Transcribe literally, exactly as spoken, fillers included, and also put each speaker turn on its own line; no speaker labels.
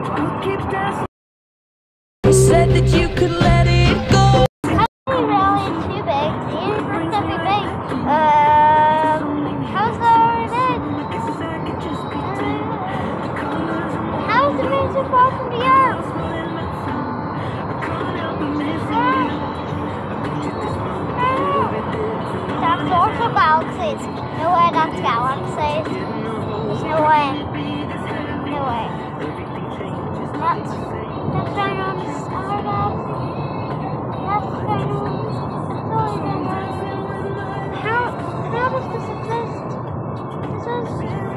You said that you could let it go.
Probably really too big. The universe could be big. Um, how's the Earth? How is the moon so far from the Earth? That's also galaxies. No way that's galaxies. There's no way. No way. That's that's going on the star galaxy. That's going on. That's totally going on. How how does this exist? This is